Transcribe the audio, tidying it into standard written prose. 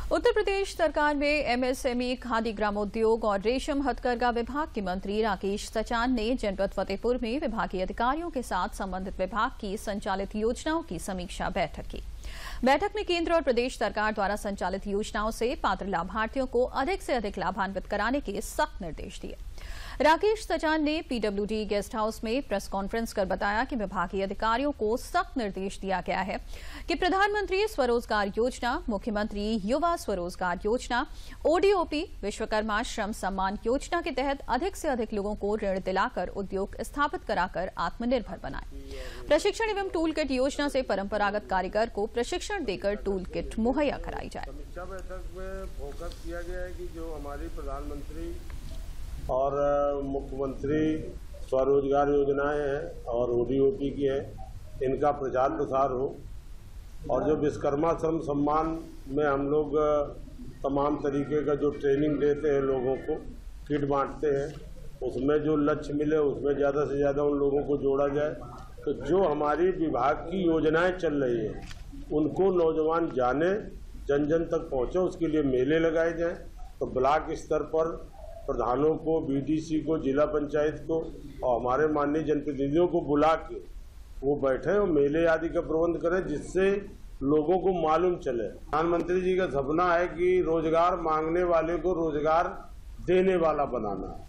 उत्तर प्रदेश सरकार में एमएसएमई, खादी ग्रामोद्योग और रेशम हथकरघा विभाग के मंत्री राकेश सचान ने जनपद फतेहपुर में विभागीय अधिकारियों के साथ संबंधित विभाग की संचालित योजनाओं की समीक्षा बैठक की। बैठक में केंद्र और प्रदेश सरकार द्वारा संचालित योजनाओं से पात्र लाभार्थियों को अधिक से अधिक लाभान्वित कराने के सख्त निर्देश दिए। राकेश सचान ने पीडब्ल्यूडी गेस्ट हाउस में प्रेस कॉन्फ्रेंस कर बताया कि विभागीय अधिकारियों को सख्त निर्देश दिया गया है कि प्रधानमंत्री स्वरोजगार योजना, मुख्यमंत्री युवा स्वरोजगार योजना, ओडीओपी, विश्वकर्मा श्रम सम्मान योजना के तहत अधिक से अधिक लोगों को ऋण दिलाकर उद्योग स्थापित कराकर आत्मनिर्भर बनाए। प्रशिक्षण एवं टूल किट योजना से परंपरागत कारीगर को प्रशिक्षण देकर टूल किट मुहैया कराई जाए। समीक्षा बैठक में फोकस किया गया है कि जो हमारी प्रधानमंत्री और मुख्यमंत्री स्वरोजगार योजनाएं हैं और ओडीओपी की है, इनका प्रचार प्रसार हो। और जो विश्वकर्मा श्रम सम्मान में हम लोग तमाम तरीके का जो ट्रेनिंग देते हैं, लोगों को किट बांटते हैं, उसमें जो लक्ष्य मिले उसमें ज़्यादा से ज़्यादा उन लोगों को जोड़ा जाए। तो जो हमारी विभाग की योजनाएं चल रही हैं उनको नौजवान जाने, जन जन तक पहुँचे, उसके लिए मेले लगाए जाएँ। तो ब्लॉक स्तर पर प्रधानों को, बीडीसी को, जिला पंचायत को और हमारे माननीय जनप्रतिनिधियों को बुला के वो बैठे और मेले आदि का प्रबंध करें, जिससे लोगों को मालूम चले। प्रधानमंत्री जी का सपना है कि रोजगार मांगने वाले को रोजगार देने वाला बनाना।